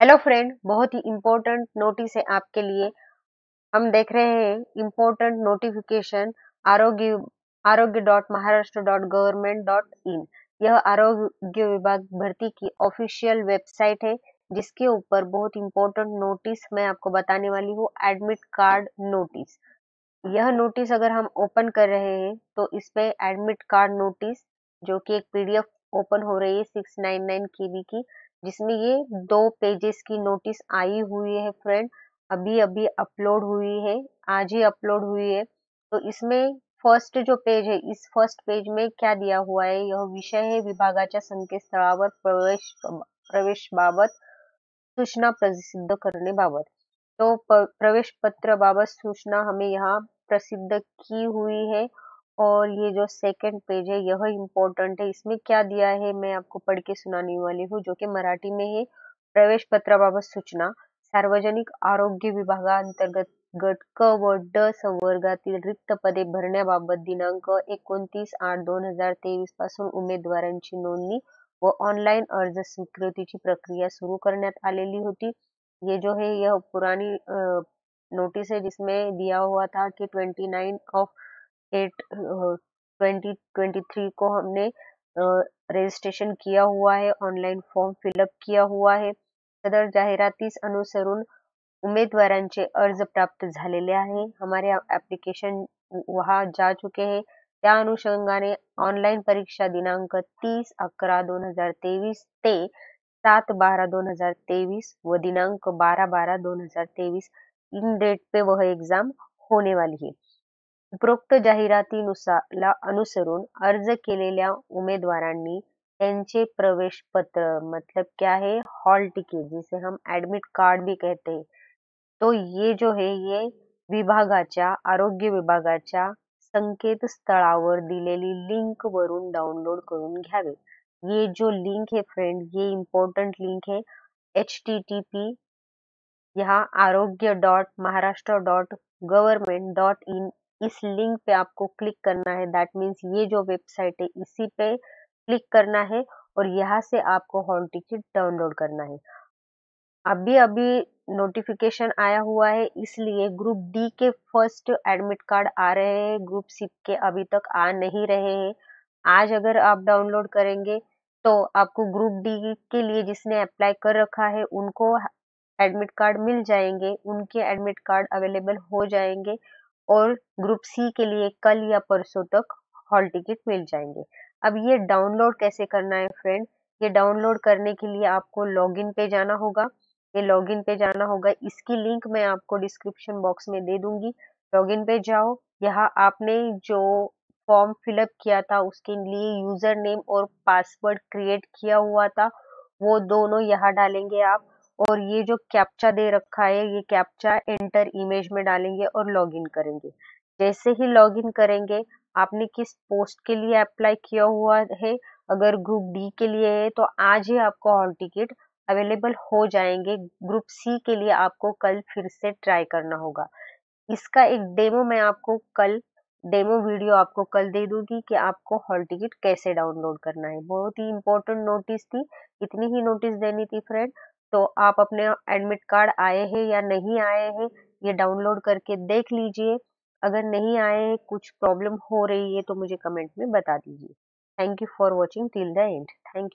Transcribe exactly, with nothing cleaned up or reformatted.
Hello friend, बहुत ही important notice है आपके लिए। हम देख रहे हैं important notification Arogya Arogya dot Maharashtra dot government dot in. यह आरोग्य विभाग भर्ती की ऑफिशियल वेबसाइट है, जिसके ऊपर बहुत इम्पोर्टेंट नोटिस मैं आपको बताने वाली हूँ। Admit card notice. यह नोटिस अगर हम ओपन कर रहे हैं तो इस पे एडमिट कार्ड नोटिस, जो कि एक पीडीएफ ओपन हो रही है सिक्स नाइन नाइन केबी की, जिसमें ये दो पेजेस की नोटिस आई हुई है फ्रेंड। अभी अभी अपलोड हुई है, आज ही अपलोड हुई है। तो इसमें फर्स्ट जो पेज है, इस फर्स्ट पेज में क्या दिया हुआ है, यह विषय है विभागाच्या संकेतस्थळावर प्रवेश प्रवेशबाबत सूचना प्रसिद्ध करण्याबाबत। तो प- प्रवेश पत्र बाबत सूचना हमें यहाँ प्रसिद्ध की हुई है। और ये जो सेकंड पेज है यह इम्पोर्टेंट है। इसमें क्या दिया है मैं आपको पढ़ के सुनाने वाली हूँ, जो कि मराठी में है। प्रवेश पत्राबाबत सूचना सार्वजनिक आरोग्य विभागांतर्गत गट क व ड संवर्गातील रिक्त पदे भरण्याबाबत दिनांक एकोणतीस आठ दोन हजार तेवीस पासून उमेदवारांची नोंदणी व ऑनलाइन अर्ज स्वीकृतीची प्रक्रिया सुरू करण्यात आलेली होती। ये जो है यह पुरानी नोटिस है, जिसमें दिया हुआ था कि twenty nine of eight twenty twenty three को हमने रजिस्ट्रेशन किया हुआ है, ऑनलाइन फॉर्म फिलअप किया हुआ है। सदर जाहिरातीस अनुसरून उमेदवारांचे अर्ज प्राप्त झालेले आहे। हमारे एप्लीकेशन वहाँ जा चुके हैं। त्या अनुषंगाने ऑनलाइन परीक्षा दिनांक तीस अकरा दोन हजार तेवीस ते सात बारा दोन हजार तेवीस व दिनांक बारह बारह दोन हजार तेवीस इन डेट पे वह एग्जाम होने वाली है। उपरोक्त जाहिरातीनुसार ला अनुसरून अर्ज केलेल्या उमेदवारांनी त्यांचे प्रवेश पत्र, मतलब क्या है, हॉल टिकट, जिसे हम एडमिट कार्ड भी कहते हैं, तो ये जो है ये विभागाच्या आरोग्य विभागाच्या संकेतस्थळावर दिलेली लिंक वरून डाउनलोड करून घ्यावे। ये जो लिंक है फ्रेंड, ये इम्पोर्टेंट लिंक है। एच टी टी पी यहाँ Arogya dot Maharashtra dot government dot in, इस लिंक पे आपको क्लिक करना है। दैट मीन्स ये जो वेबसाइट है इसी पे क्लिक करना है और यहाँ से आपको हॉल टिकट डाउनलोड करना है। अभी अभी नोटिफिकेशन आया हुआ है, इसलिए ग्रुप डी के फर्स्ट एडमिट कार्ड आ रहे हैं, ग्रुप सी के अभी तक आ नहीं रहे हैं। आज अगर आप डाउनलोड करेंगे तो आपको ग्रुप डी के लिए जिसने अप्लाई कर रखा है उनको एडमिट कार्ड मिल जाएंगे, उनके एडमिट कार्ड अवेलेबल हो जाएंगे। और ग्रुप सी के लिए कल या परसों तक हॉल टिकट मिल जाएंगे। अब ये डाउनलोड कैसे करना है फ्रेंड? ये डाउनलोड करने के लिए आपको लॉगिन पे जाना होगा। ये लॉगिन पे जाना होगा, इसकी लिंक मैं आपको डिस्क्रिप्शन बॉक्स में दे दूंगी। लॉगिन पे जाओ। यहाँ आपने जो फॉर्म फिलअप किया था उसके लिए यूजर नेम और पासवर्ड क्रिएट किया हुआ था, वो दोनों यहाँ डालेंगे आप। और ये जो कैप्चा दे रखा है, ये कैप्चा एंटर इमेज में डालेंगे और लॉगिन करेंगे। जैसे ही लॉगिन करेंगे, आपने किस पोस्ट के लिए अप्लाई किया हुआ है, अगर ग्रुप डी के लिए है तो आज ही आपको हॉल टिकट अवेलेबल हो जाएंगे। ग्रुप सी के लिए आपको कल फिर से ट्राई करना होगा। इसका एक डेमो मैं आपको कल डेमो वीडियो आपको कल दे दूंगी कि आपको हॉल टिकट कैसे डाउनलोड करना है। बहुत ही इंपॉर्टेंट नोटिस थी, इतनी ही नोटिस देनी थी फ्रेंड। तो आप अपने एडमिट कार्ड आए हैं या नहीं आए हैं, ये डाउनलोड करके देख लीजिए। अगर नहीं आए हैं, कुछ प्रॉब्लम हो रही है तो मुझे कमेंट में बता दीजिए। Thank you for watching till the end. Thank